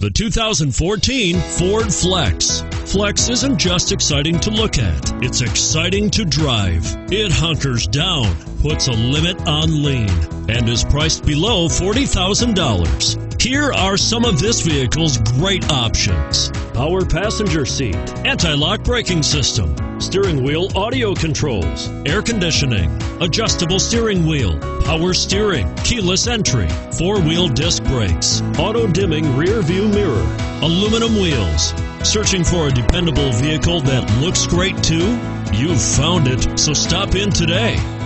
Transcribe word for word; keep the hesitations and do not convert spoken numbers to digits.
The two thousand fourteen Ford Flex. Flex isn't just exciting to look at, it's exciting to drive. It hunkers down, puts a limit on lean, and is priced below forty thousand dollars. Here are some of this vehicle's great options: power passenger seat, anti-lock braking system, steering wheel audio controls, air conditioning, adjustable steering wheel, power steering, keyless entry, four-wheel disc brakes, auto-dimming rear view mirror, aluminum wheels. Searching for a dependable vehicle that looks great too? You've found it, so stop in today.